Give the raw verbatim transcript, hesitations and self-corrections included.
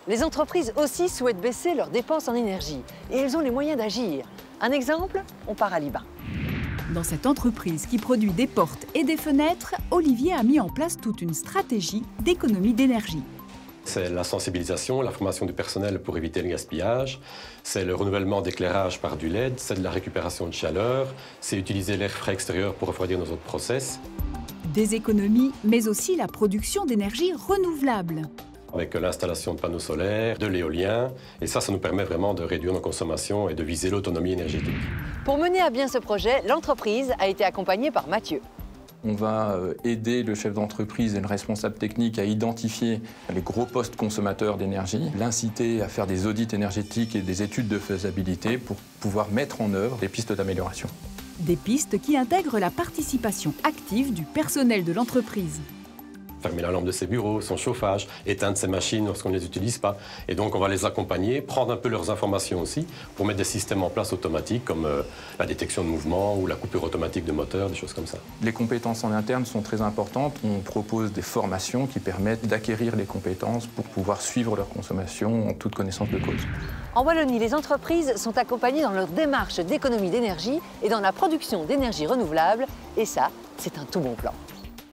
Les entreprises aussi souhaitent baisser leurs dépenses en énergie et elles ont les moyens d'agir. Un exemple, on part à Liban. Dans cette entreprise qui produit des portes et des fenêtres, Olivier a mis en place toute une stratégie d'économie d'énergie. C'est la sensibilisation, la formation du personnel pour éviter le gaspillage, c'est le renouvellement d'éclairage par du L E D, c'est de la récupération de chaleur, c'est utiliser l'air frais extérieur pour refroidir nos autres process. Des économies, mais aussi la production d'énergie renouvelable. Avec l'installation de panneaux solaires, de l'éolien, et ça, ça nous permet vraiment de réduire nos consommations et de viser l'autonomie énergétique. Pour mener à bien ce projet, l'entreprise a été accompagnée par Mathieu. On va aider le chef d'entreprise et le responsable technique à identifier les gros postes consommateurs d'énergie, l'inciter à faire des audits énergétiques et des études de faisabilité pour pouvoir mettre en œuvre des pistes d'amélioration. Des pistes qui intègrent la participation active du personnel de l'entreprise. Fermer la lampe de ses bureaux, son chauffage, éteindre ses machines lorsqu'on ne les utilise pas. Et donc on va les accompagner, prendre un peu leurs informations aussi, pour mettre des systèmes en place automatiques comme euh, la détection de mouvement ou la coupure automatique de moteur, des choses comme ça. Les compétences en interne sont très importantes. On propose des formations qui permettent d'acquérir les compétences pour pouvoir suivre leur consommation en toute connaissance de cause. En Wallonie, les entreprises sont accompagnées dans leur démarche d'économie d'énergie et dans la production d'énergie renouvelable. Et ça, c'est un tout bon plan.